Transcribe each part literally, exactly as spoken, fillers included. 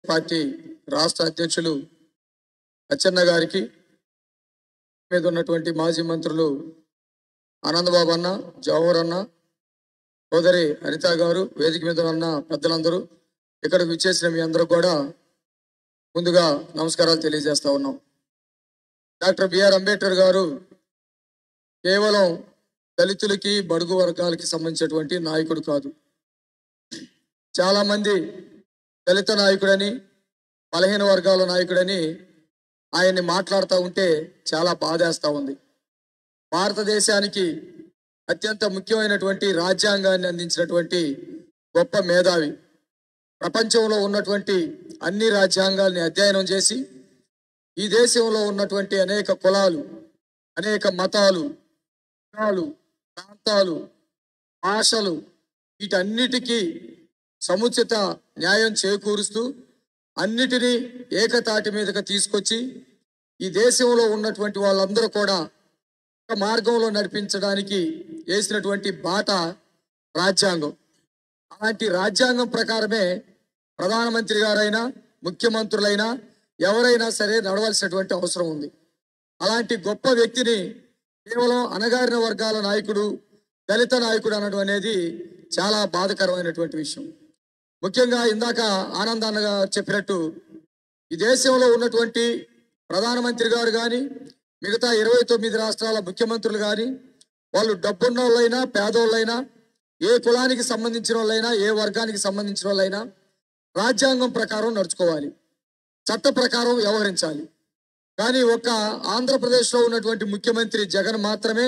Party రాష్ట్ర అధ్యక్షులు అచ్చెన్న గారికి మీద ఉన్నటువంటి మాజీ మంత్రులు ఆనందబాబు అన్న, జవహర్ అన్న, సోదరి అనిత గారు, వేదిక మీద ఉన్న పెద్దలందరూ, ఇక్కడ విచ్చేసిన మీ అందరూ కూడా ముందుగా నమస్కారాలు తెలియజేస్తా ఉన్నాం. డాక్టర్ బిఆర్ అంబేద్కర్ గారు కేవలం దళితులకి, బడుగు వర్గాలకి సంబంధించినటువంటి నాయకుడు కాదు. చాలామంది దళిత నాయకుడని, బలహీన వర్గాల నాయకుడని ఆయన్ని మాట్లాడుతూ ఉంటే చాలా బాధేస్తూ ఉంది. భారతదేశానికి అత్యంత ముఖ్యమైనటువంటి రాజ్యాంగాన్ని అందించినటువంటి గొప్ప మేధావి. ప్రపంచంలో ఉన్నటువంటి అన్ని రాజ్యాంగాల్ని అధ్యయనం చేసి ఈ దేశంలో ఉన్నటువంటి అనేక కులాలు, అనేక మతాలు, వర్గాలు, ప్రాంతాలు, భాషలు, వీటన్నిటికీ సముచిత న్యాయం చేకూరుస్తూ అన్నిటినీ ఏకతాటి మీదకి తీసుకొచ్చి ఈ దేశంలో ఉన్నటువంటి వాళ్ళందరూ కూడా ఒక మార్గంలో నడిపించడానికి వేసినటువంటి బాట రాజ్యాంగం. అలాంటి రాజ్యాంగం ప్రకారమే ప్రధానమంత్రి గారైనా, ముఖ్యమంత్రులైనా ఎవరైనా సరే నడవలసినటువంటి అవసరం ఉంది. అలాంటి గొప్ప వ్యక్తిని కేవలం అణగారిన వర్గాల నాయకుడు, దళిత నాయకుడు అనడం అనేది చాలా బాధాకరమైనటువంటి విషయం. ముఖ్యంగా ఇందాక ఆనందాన్నగా చెప్పినట్టు ఈ దేశంలో ఉన్నటువంటి ప్రధానమంత్రి గారు కానీ, మిగతా ఇరవై తొమ్మిది రాష్ట్రాల ముఖ్యమంత్రులు కానీ, వాళ్ళు డబ్బున్న వాళ్ళైనా, పేదోళ్ళైనా, ఏ కులానికి సంబంధించిన వాళ్ళైనా, ఏ వర్గానికి సంబంధించిన వాళ్ళైనా రాజ్యాంగం ప్రకారం నడుచుకోవాలి, చట్ట ప్రకారం వ్యవహరించాలి. కానీ ఒక్క ఆంధ్రప్రదేశ్లో ఉన్నటువంటి ముఖ్యమంత్రి జగన్ మాత్రమే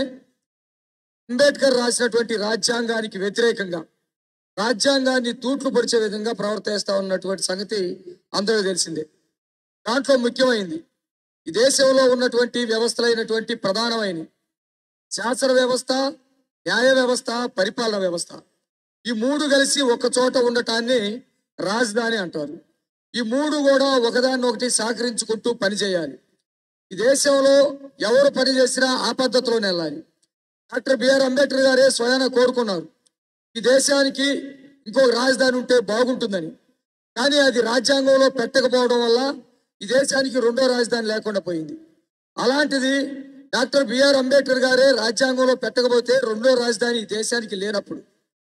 అంబేద్కర్ రాసినటువంటి రాజ్యాంగానికి వ్యతిరేకంగా రాజ్యాంగాన్ని తూట్లు పొడిచే విధంగా ప్రవర్తిస్తూ ఉన్నటువంటి సంగతి అందరికీ తెలిసిందే. దాంట్లో ముఖ్యమైనది ఈ దేశంలో ఉన్నటువంటి వ్యవస్థలైనటువంటి ప్రధానమైన శాసన వ్యవస్థ, న్యాయ వ్యవస్థ, పరిపాలన వ్యవస్థ, ఈ మూడు కలిసి ఒక చోట ఉండటాన్ని రాజధాని అంటారు. ఈ మూడు కూడా ఒకదాన్ని ఒకటి సహకరించుకుంటూ పనిచేయాలి. ఈ దేశంలో ఎవరు పని చేసినా ఆ పద్ధతిలోనే వెళ్ళాలి. డాక్టర్ బిఆర్ అంబేద్కర్ గారే స్వయాన కోరుకున్నారు ఈ దేశానికి ఇంకో రాజధాని ఉంటే బాగుంటుందని. కానీ అది రాజ్యాంగంలో పెట్టకపోవడం వల్ల ఈ దేశానికి రెండో రాజధాని లేకుండా పోయింది. అలాంటిది డాక్టర్ బిఆర్ అంబేద్కర్ గారే రాజ్యాంగంలో పెట్టకపోతే రెండో రాజధాని ఈ దేశానికి లేనప్పుడు,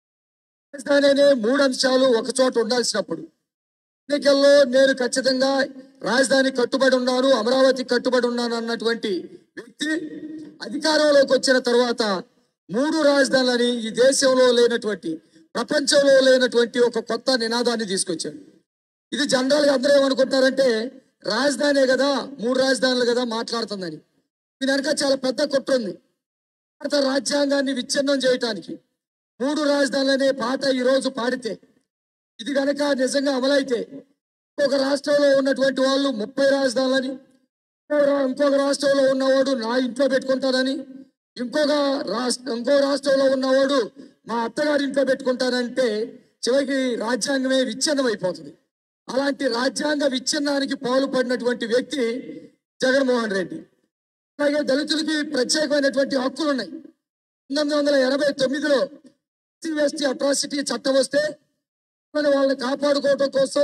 రాజధాని అనే మూడు అంశాలు ఒక చోట ఉండాల్సినప్పుడు, ఎన్నికల్లో నేను ఖచ్చితంగా రాజధాని కట్టుబడి ఉన్నాను, అమరావతి కట్టుబడి ఉన్నాను అన్నటువంటి వ్యక్తి అధికారంలోకి వచ్చిన తర్వాత మూడు రాజధానులని ఈ దేశంలో లేనటువంటి, ప్రపంచంలో లేనటువంటి ఒక కొత్త నినాదాన్ని తీసుకొచ్చాడు. ఇది జనరల్గా అందరూ ఏమనుకుంటారంటే రాజధానే కదా, మూడు రాజధానులు కదా మాట్లాడుతుందని. దీని వెనక చాలా పెద్ద కుట్ర ఉంది. భారత రాజ్యాంగాన్ని విచ్ఛిన్నం చేయటానికి మూడు రాజధానులు అనే పాట ఈరోజు పాడితే, ఇది కనుక నిజంగా అమలైతే ఇంకొక రాష్ట్రంలో ఉన్నటువంటి వాళ్ళు ముప్పై రాజధానులని, ఇంకొక రాష్ట్రంలో ఉన్నవాడు నా ఇంట్లో పెట్టుకుంటానని, ఇంకొక రాష్ట్ర ఇంకో రాష్ట్రంలో ఉన్నవాడు మా అత్తగారి ఇంట్లో పెట్టుకుంటానంటే చివరికి రాజ్యాంగమే విచ్ఛిన్నం అయిపోతుంది. అలాంటి రాజ్యాంగ విచ్ఛిన్నానికి పాల్పడినటువంటి వ్యక్తి జగన్మోహన్ రెడ్డి. అలాగే దళితులకి ప్రత్యేకమైనటువంటి హక్కులు ఉన్నాయి. పంతొమ్మిది వందల ఎనభై తొమ్మిదిలో ఎస్సీ ఎస్టీ అట్రాసిటీ చట్టం వస్తే వాళ్ళని కాపాడుకోవడం కోసం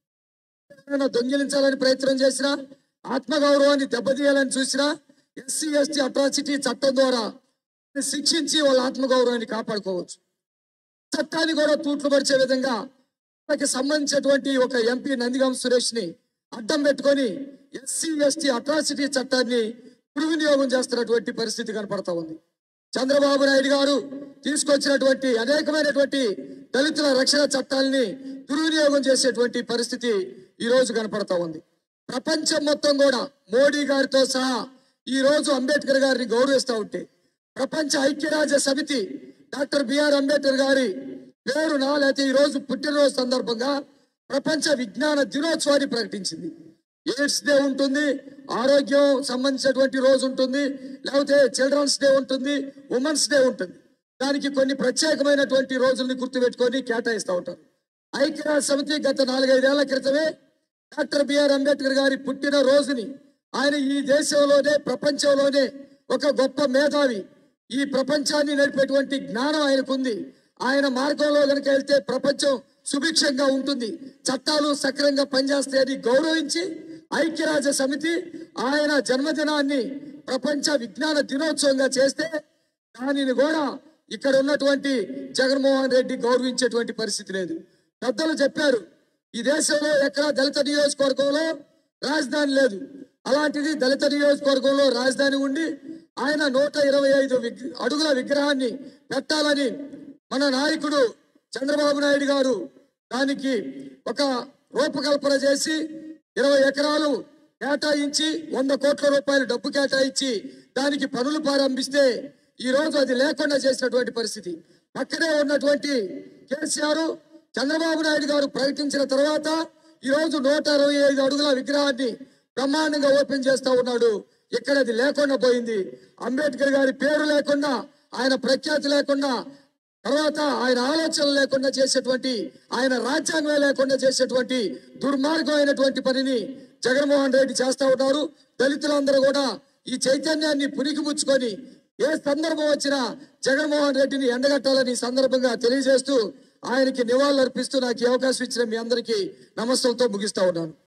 దొంగిలించాలని ప్రయత్నం చేసినా, ఆత్మగౌరవాన్ని దెబ్బతీయాలని చూసినా ఎస్సీ ఎస్టీ అట్రాసిటీ చట్టం ద్వారా శిక్షించి వాళ్ళ ఆత్మగౌరవాన్ని కాపాడుకోవచ్చు. చట్టాన్ని కూడా తూట్లు పరిచే విధంగా వాళ్ళకి సంబంధించినటువంటి ఒక ఎంపీ నందిగాం సురేష్ ని అడ్డం పెట్టుకొని ఎస్సీ ఎస్టీ అట్రాసిటీ చట్టాన్ని దుర్వినియోగం చేస్తున్నటువంటి పరిస్థితి కనపడతా ఉంది. చంద్రబాబు నాయుడు గారు తీసుకొచ్చినటువంటి అనేకమైనటువంటి దళితుల రక్షణ చట్టాలని దుర్వినియోగం చేసేటువంటి పరిస్థితి ఈ రోజు కనపడతా ఉంది. ప్రపంచం మొత్తం కూడా మోడీ గారితో సహా ఈ రోజు అంబేద్కర్ గారిని గౌరవిస్తూ ఉంటే, ప్రపంచ ఐక్యరాజ్య సమితి డాక్టర్ బిఆర్ అంబేద్కర్ గారి పేరున లేకపోతే ఈ రోజు పుట్టినరోజు సందర్భంగా ప్రపంచ విజ్ఞాన దినోత్సవాన్ని ప్రకటించింది. ఎయిడ్స్ డే ఉంటుంది, ఆరోగ్యం సంబంధించినటువంటి రోజు ఉంటుంది, లేకపోతే చిల్డ్రన్స్ డే ఉంటుంది, ఉమెన్స్ డే ఉంటుంది. దానికి కొన్ని ప్రత్యేకమైనటువంటి రోజుల్ని గుర్తుపెట్టుకొని కేటాయిస్తూ ఉంటారు. ఐక్యరాజ్య సమితి గత నాలుగైదేళ్ల క్రితమే డాక్టర్ బిఆర్ అంబేద్కర్ గారి పుట్టిన రోజుని, ఆయన ఈ దేశంలోనే ప్రపంచంలోనే ఒక గొప్ప మేధావి, ఈ ప్రపంచాన్ని నడిపేటువంటి జ్ఞానం ఆయనకుంది, ఆయన మార్గంలో కనుక వెళ్తే ప్రపంచం సుభిక్షంగా ఉంటుంది, చట్టాలు సక్రమంగా పనిచేస్తాయని గౌరవించి ఐక్యరాజ్య సమితి ఆయన జన్మదినాన్ని ప్రపంచ విజ్ఞాన దినోత్సవంగా చేస్తే దానిని కూడా ఇక్కడ ఉన్నటువంటి జగన్మోహన్ రెడ్డి గౌరవించేటువంటి పరిస్థితి లేదు. పెద్దలు చెప్పారు, ఈ దేశంలో ఎక్కడ దళిత నియోజకవర్గంలో రాజధాని లేదు. అలాంటిది దళిత నియోజకవర్గంలో రాజధాని ఉండి ఆయన నూట ఇరవై ఐదు అడుగుల విగ్రహాన్ని పెట్టాలని మన నాయకుడు చంద్రబాబు నాయుడు గారు దానికి ఒక రూపకల్పన చేసి ఇరవై ఎకరాలు కేటాయించి వంద కోట్ల రూపాయలు డబ్బు కేటాయించి దానికి పనులు ప్రారంభిస్తే ఈ రోజు అది లేకుండా చేసినటువంటి పరిస్థితి. పక్కనే ఉన్నటువంటి కేసీఆర్ చంద్రబాబు నాయుడు గారు ప్రకటించిన తర్వాత ఈ రోజు నూట అరవై ఐదు అడుగుల విగ్రహాన్ని బ్రహ్మాండంగా ఓపెన్ చేస్తా ఉన్నాడు. ఇక్కడ అది లేకుండా పోయింది. అంబేద్కర్ గారి పేరు లేకుండా, ఆయన ప్రఖ్యాతి లేకుండా, తర్వాత ఆయన ఆలోచనలు లేకుండా చేసేటువంటి, ఆయన రాజ్యాంగమే లేకుండా చేసేటువంటి దుర్మార్గమైనటువంటి పనిని జగన్మోహన్ రెడ్డి చేస్తా ఉన్నారు. దళితులందరూ కూడా ఈ చైతన్యాన్ని పునికిపుచ్చుకొని ఏ సందర్భం వచ్చినా జగన్మోహన్ రెడ్డిని ఎండగట్టాలని సందర్భంగా తెలియజేస్తూ ఆయనకి నివాళులు అర్పిస్తూ నాకు ఈ అవకాశం ఇచ్చిన మీ అందరికీ నమస్సులతో ముగిస్తా ఉన్నాను.